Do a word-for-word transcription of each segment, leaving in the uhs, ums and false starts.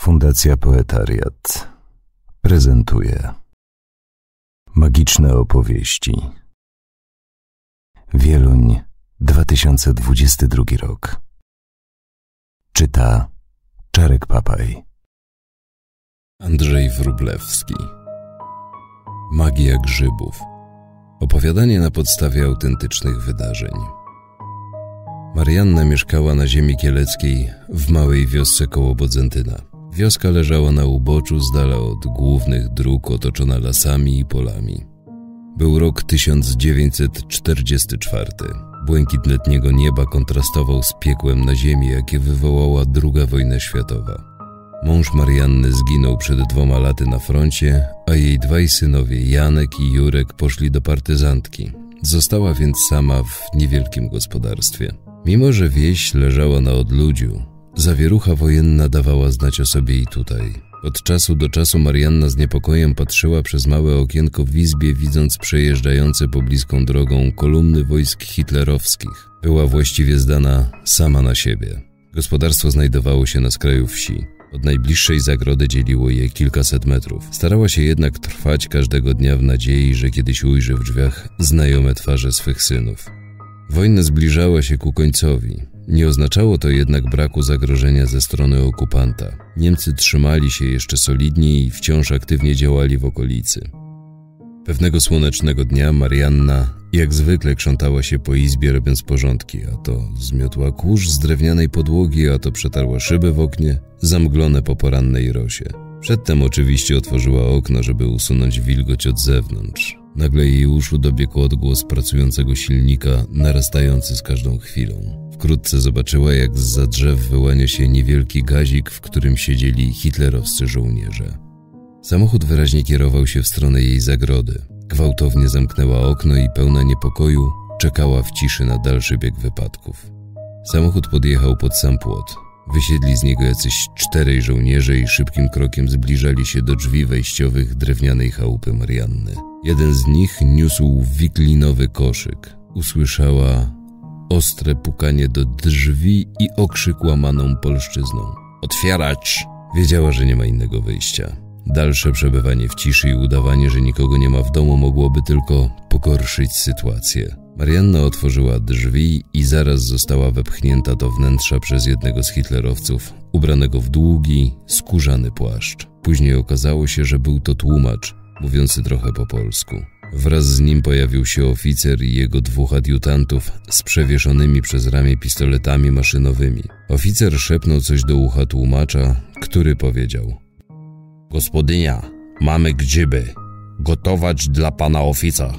Fundacja Poetariat prezentuje magiczne opowieści. Wieluń, dwa tysiące dwudziesty drugi rok. Czyta Czarek Papaj. Andrzej Wróblewski. Magia grzybów. Opowiadanie na podstawie autentycznych wydarzeń. Marianna mieszkała na ziemi kieleckiej w małej wiosce koło Bodzentyna. Wioska leżała na uboczu z dala od głównych dróg, otoczona lasami i polami. Był rok tysiąc dziewięćset czterdziesty czwarty. Błękit letniego nieba kontrastował z piekłem na ziemi, jakie wywołała druga wojna światowa. Mąż Marianny zginął przed dwoma laty na froncie, a jej dwaj synowie Janek i Jurek poszli do partyzantki. Została więc sama w niewielkim gospodarstwie. Mimo że wieś leżała na odludziu, zawierucha wojenna dawała znać o sobie i tutaj. Od czasu do czasu Marianna z niepokojem patrzyła przez małe okienko w izbie, widząc przejeżdżające pobliską drogą kolumny wojsk hitlerowskich. Była właściwie zdana sama na siebie. Gospodarstwo znajdowało się na skraju wsi. Od najbliższej zagrody dzieliło je kilkaset metrów. Starała się jednak trwać każdego dnia w nadziei, że kiedyś ujrzy w drzwiach znajome twarze swych synów. Wojna zbliżała się ku końcowi. Nie oznaczało to jednak braku zagrożenia ze strony okupanta. Niemcy trzymali się jeszcze solidnie i wciąż aktywnie działali w okolicy. Pewnego słonecznego dnia Marianna jak zwykle krzątała się po izbie, robiąc porządki, a to zmiotła kurz z drewnianej podłogi, a to przetarła szyby w oknie, zamglone po porannej rosie. Przedtem oczywiście otworzyła okno, żeby usunąć wilgoć od zewnątrz. Nagle jej uszu dobiegł odgłos pracującego silnika, narastający z każdą chwilą. Wkrótce zobaczyła, jak zza drzew wyłania się niewielki gazik, w którym siedzieli hitlerowscy żołnierze. Samochód wyraźnie kierował się w stronę jej zagrody. Gwałtownie zamknęła okno i pełna niepokoju czekała w ciszy na dalszy bieg wypadków. Samochód podjechał pod sam płot. Wysiedli z niego jacyś czterej żołnierze i szybkim krokiem zbliżali się do drzwi wejściowych drewnianej chałupy Marianny. Jeden z nich niósł wiklinowy koszyk. Usłyszała ostre pukanie do drzwi i okrzyk łamaną polszczyzną. Otwierać! Wiedziała, że nie ma innego wyjścia. Dalsze przebywanie w ciszy i udawanie, że nikogo nie ma w domu, mogłoby tylko pogorszyć sytuację. Marianna otworzyła drzwi i zaraz została wepchnięta do wnętrza przez jednego z hitlerowców, ubranego w długi, skórzany płaszcz. Później okazało się, że był to tłumacz, mówiący trochę po polsku. Wraz z nim pojawił się oficer i jego dwóch adiutantów z przewieszonymi przez ramię pistoletami maszynowymi. Oficer szepnął coś do ucha tłumacza, który powiedział: Gospodynia, mamy grzyby. Gotować dla pana ofica.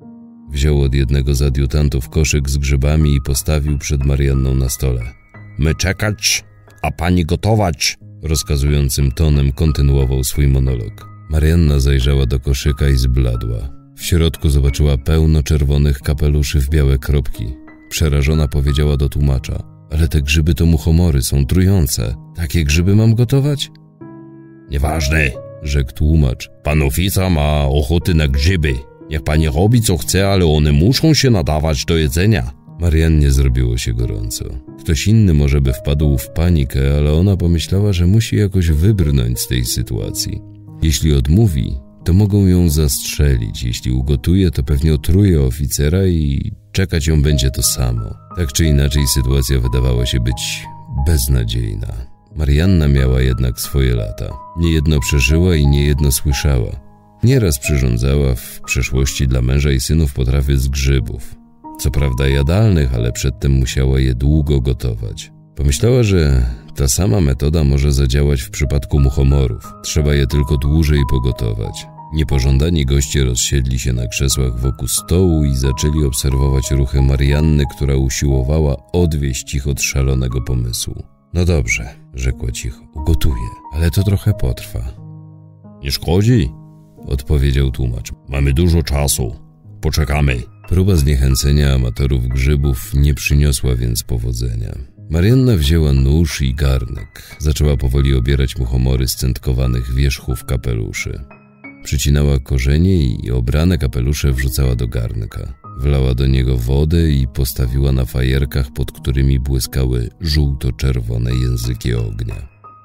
Wziął od jednego z adiutantów koszyk z grzybami i postawił przed Marianną na stole. My czekać, a pani gotować. Rozkazującym tonem kontynuował swój monolog. Marianna zajrzała do koszyka i zbladła. W środku zobaczyła pełno czerwonych kapeluszy w białe kropki. Przerażona powiedziała do tłumacza: ale te grzyby to muchomory, są trujące. Takie grzyby mam gotować? Nieważne, rzekł tłumacz. Pan oficer ma ochoty na grzyby. Niech pani robi co chce, ale one muszą się nadawać do jedzenia. Mariannie zrobiło się gorąco. Ktoś inny może by wpadł w panikę, ale ona pomyślała, że musi jakoś wybrnąć z tej sytuacji. Jeśli odmówi, to mogą ją zastrzelić. Jeśli ugotuje, to pewnie otruje oficera i czekać ją będzie to samo. Tak czy inaczej sytuacja wydawała się być beznadziejna. Marianna miała jednak swoje lata. Niejedno przeżyła i niejedno słyszała. Nieraz przyrządzała w przeszłości dla męża i synów potrawy z grzybów. Co prawda jadalnych, ale przedtem musiała je długo gotować. Pomyślała, że ta sama metoda może zadziałać w przypadku muchomorów. Trzeba je tylko dłużej pogotować. Niepożądani goście rozsiedli się na krzesłach wokół stołu i zaczęli obserwować ruchy Marianny, która usiłowała odwieść ich od szalonego pomysłu. No dobrze, rzekła cicho, ugotuję, ale to trochę potrwa. Nie szkodzi, odpowiedział tłumacz. Mamy dużo czasu. Poczekamy. Próba zniechęcenia amatorów grzybów nie przyniosła więc powodzenia. Marianna wzięła nóż i garnek. Zaczęła powoli obierać muchomory z centkowanych wierzchów kapeluszy. Przycinała korzenie i obrane kapelusze wrzucała do garnka. Wlała do niego wodę i postawiła na fajerkach, pod którymi błyskały żółto-czerwone języki ognia.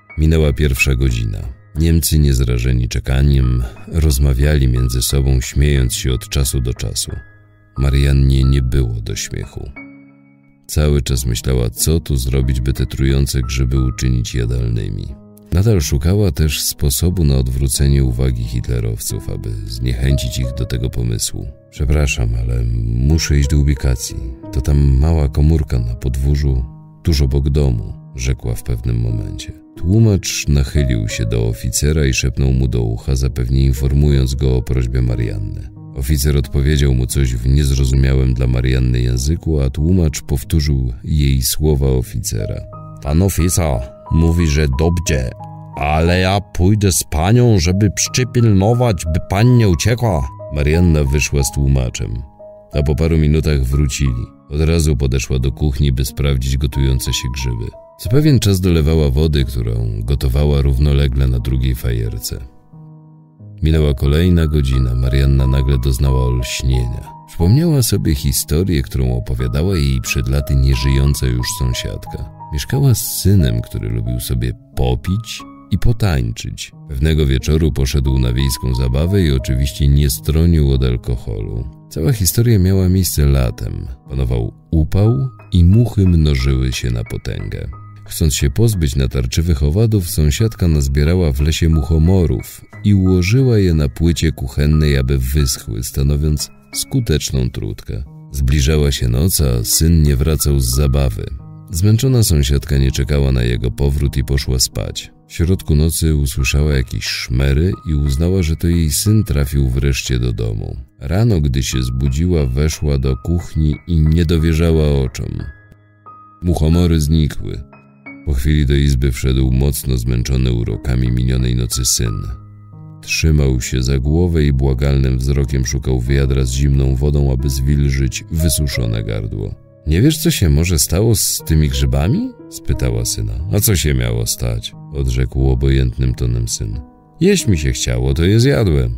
Minęła pierwsza godzina. Niemcy, niezrażeni czekaniem, rozmawiali między sobą, śmiejąc się od czasu do czasu. Mariannie nie było do śmiechu. Cały czas myślała, co tu zrobić, by te trujące grzyby uczynić jadalnymi. Nadal szukała też sposobu na odwrócenie uwagi hitlerowców, aby zniechęcić ich do tego pomysłu. Przepraszam, ale muszę iść do ubikacji. To tam mała komórka na podwórzu, tuż obok domu, rzekła w pewnym momencie. Tłumacz nachylił się do oficera i szepnął mu do ucha, zapewne informując go o prośbie Marianny. Oficer odpowiedział mu coś w niezrozumiałym dla Marianny języku, a tłumacz powtórzył jej słowa oficera. Pan oficer mówi, że dobrze, ale ja pójdę z panią, żeby przypilnować, by pani nie uciekła. Marianna wyszła z tłumaczem, a po paru minutach wrócili. Od razu podeszła do kuchni, by sprawdzić gotujące się grzyby. Co pewien czas dolewała wody, którą gotowała równolegle na drugiej fajerce. Minęła kolejna godzina. Marianna nagle doznała olśnienia. Przypomniała sobie historię, którą opowiadała jej przed laty nieżyjąca już sąsiadka. Mieszkała z synem, który lubił sobie popić i potańczyć. Pewnego wieczoru poszedł na wiejską zabawę i oczywiście nie stronił od alkoholu. Cała historia miała miejsce latem. Panował upał i muchy mnożyły się na potęgę. Chcąc się pozbyć natarczywych owadów, sąsiadka nazbierała w lesie muchomorów i ułożyła je na płycie kuchennej, aby wyschły, stanowiąc skuteczną trutkę. Zbliżała się noc, a syn nie wracał z zabawy. Zmęczona sąsiadka nie czekała na jego powrót i poszła spać. W środku nocy usłyszała jakieś szmery i uznała, że to jej syn trafił wreszcie do domu. Rano, gdy się zbudziła, weszła do kuchni i nie dowierzała oczom. Muchomory znikły. Po chwili do izby wszedł mocno zmęczony urokami minionej nocy syn. Trzymał się za głowę i błagalnym wzrokiem szukał wiadra z zimną wodą, aby zwilżyć wysuszone gardło. Nie wiesz, co się może stało z tymi grzybami? Spytała syna. A co się miało stać? Odrzekł obojętnym tonem syn. Jeść mi się chciało, to je zjadłem.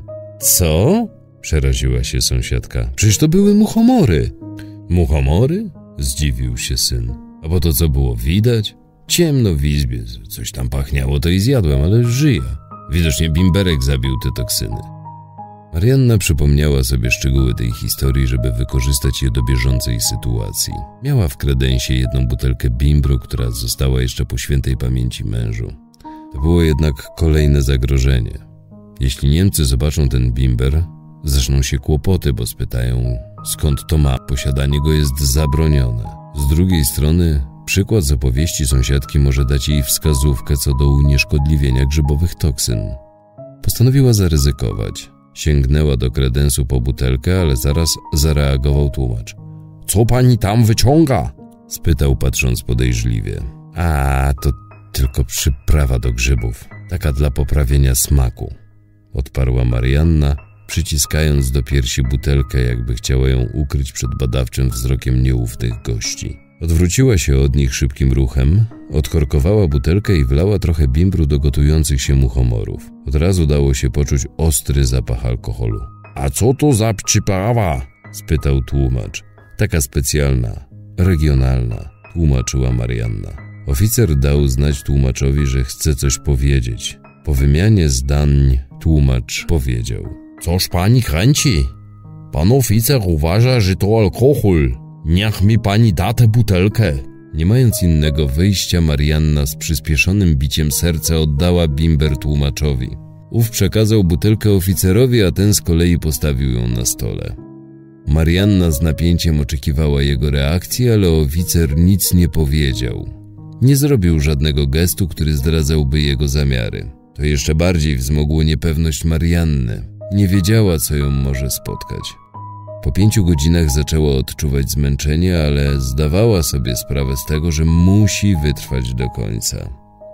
Co? Przeraziła się sąsiadka. Przecież to były muchomory. Muchomory? Zdziwił się syn. A bo to co było widać? Ciemno w izbie, coś tam pachniało, to i zjadłem, ale żyję. Widocznie bimberek zabił te toksyny. Marianna przypomniała sobie szczegóły tej historii, żeby wykorzystać je do bieżącej sytuacji. Miała w kredensie jedną butelkę bimbru, która została jeszcze po świętej pamięci mężu. To było jednak kolejne zagrożenie. Jeśli Niemcy zobaczą ten bimber, zaczną się kłopoty, bo spytają, skąd to ma. Posiadanie go jest zabronione. Z drugiej strony, przykład z opowieści sąsiadki może dać jej wskazówkę co do unieszkodliwienia grzybowych toksyn. Postanowiła zaryzykować. Sięgnęła do kredensu po butelkę, ale zaraz zareagował tłumacz. Co pani tam wyciąga? Spytał, patrząc podejrzliwie. A, to tylko przyprawa do grzybów. Taka dla poprawienia smaku. Odparła Marianna, przyciskając do piersi butelkę, jakby chciała ją ukryć przed badawczym wzrokiem nieufnych gości. Odwróciła się od nich szybkim ruchem, odkorkowała butelkę i wlała trochę bimbru do gotujących się muchomorów. Od razu dało się poczuć ostry zapach alkoholu. A co to za przyprawa? Spytał tłumacz. Taka specjalna, regionalna, tłumaczyła Marianna. Oficer dał znać tłumaczowi, że chce coś powiedzieć. Po wymianie zdań tłumacz powiedział. Coż pani kręci? Pan oficer uważa, że to alkohol. Niech mi pani da tę butelkę. Nie mając innego wyjścia, Marianna z przyspieszonym biciem serca oddała bimber tłumaczowi. Ów przekazał butelkę oficerowi, a ten z kolei postawił ją na stole. Marianna z napięciem oczekiwała jego reakcji, ale oficer nic nie powiedział. Nie zrobił żadnego gestu, który zdradzałby jego zamiary. To jeszcze bardziej wzmogło niepewność Marianny. Nie wiedziała, co ją może spotkać. Po pięciu godzinach zaczęła odczuwać zmęczenie, ale zdawała sobie sprawę z tego, że musi wytrwać do końca.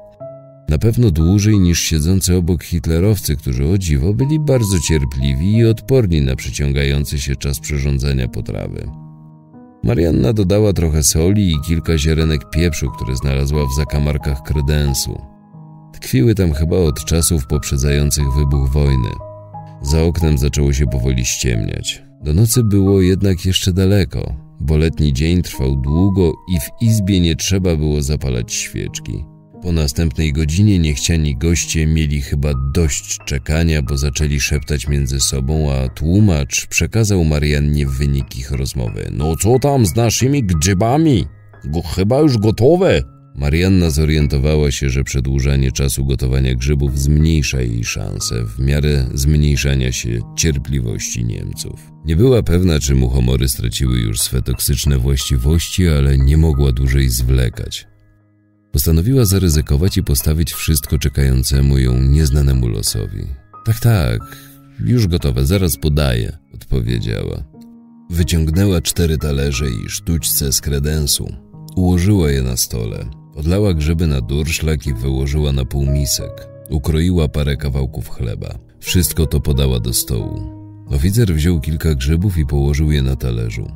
Na pewno dłużej niż siedzący obok hitlerowcy, którzy o dziwo byli bardzo cierpliwi i odporni na przeciągający się czas przyrządzania potrawy. Marianna dodała trochę soli i kilka ziarenek pieprzu, które znalazła w zakamarkach kredensu. Tkwiły tam chyba od czasów poprzedzających wybuch wojny. Za oknem zaczęło się powoli ściemniać. Do nocy było jednak jeszcze daleko, bo letni dzień trwał długo i w izbie nie trzeba było zapalać świeczki. Po następnej godzinie niechciani goście mieli chyba dość czekania, bo zaczęli szeptać między sobą, a tłumacz przekazał Mariannie wynik ich rozmowy. No co tam z naszymi grzybami? Go, chyba już gotowe. Marianna zorientowała się, że przedłużanie czasu gotowania grzybów zmniejsza jej szanse w miarę zmniejszania się cierpliwości Niemców. Nie była pewna, czy muchomory straciły już swe toksyczne właściwości, ale nie mogła dłużej zwlekać. Postanowiła zaryzykować i postawić wszystko czekającemu ją nieznanemu losowi. Tak, tak, już gotowe, zaraz podaję, odpowiedziała. Wyciągnęła cztery talerze i sztućce z kredensu. Ułożyła je na stole. Odlała grzyby na durszlak i wyłożyła na półmisek. Ukroiła parę kawałków chleba. Wszystko to podała do stołu. Oficer wziął kilka grzybów i położył je na talerzu.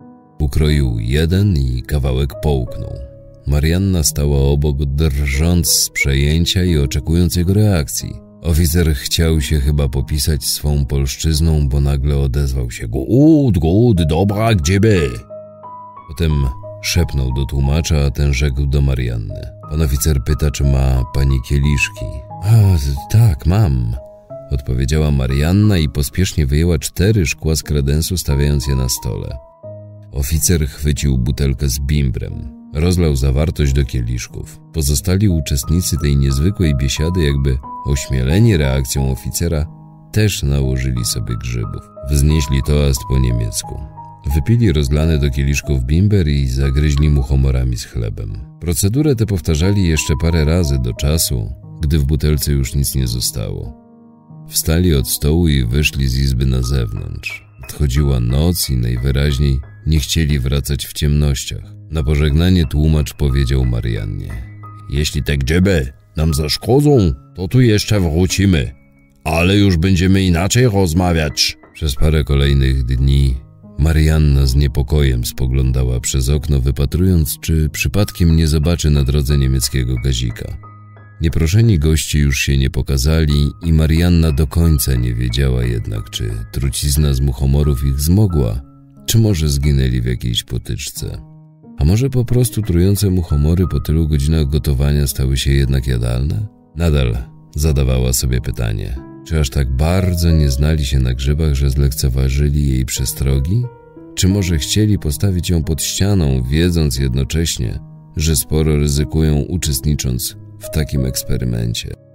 Ukroił jeden i kawałek połknął. Marianna stała obok, drżąc z przejęcia i oczekując jego reakcji. Oficer chciał się chyba popisać swą polszczyzną, bo nagle odezwał się: Gut, gut, dobra grzyby. Potem szepnął do tłumacza, a ten rzekł do Marianny. Pan oficer pyta, czy ma pani kieliszki. A, tak, mam, odpowiedziała Marianna i pospiesznie wyjęła cztery szkła z kredensu, stawiając je na stole. Oficer chwycił butelkę z bimbrem. Rozlał zawartość do kieliszków. Pozostali uczestnicy tej niezwykłej biesiady, jakby ośmieleni reakcją oficera, też nałożyli sobie grzybów. Wznieśli toast po niemiecku. Wypili rozlane do kieliszków bimber i zagryźli muchomorami z chlebem. Procedurę tę powtarzali jeszcze parę razy do czasu, gdy w butelce już nic nie zostało. Wstali od stołu i wyszli z izby na zewnątrz. Nadchodziła noc i najwyraźniej nie chcieli wracać w ciemnościach. Na pożegnanie tłumacz powiedział Mariannie: Jeśli te grzyby nam zaszkodzą, to tu jeszcze wrócimy, ale już będziemy inaczej rozmawiać. Przez parę kolejnych dni Marianna z niepokojem spoglądała przez okno, wypatrując, czy przypadkiem nie zobaczy na drodze niemieckiego gazika. Nieproszeni goście już się nie pokazali i Marianna do końca nie wiedziała jednak, czy trucizna z muchomorów ich zmogła, czy może zginęli w jakiejś potyczce. A może po prostu trujące muchomory po tylu godzinach gotowania stały się jednak jadalne? Nadal zadawała sobie pytanie, czy aż tak bardzo nie znali się na grzybach, że zlekceważyli jej przestrogi? Czy może chcieli postawić ją pod ścianą, wiedząc jednocześnie, że sporo ryzykują, uczestnicząc w takim eksperymencie?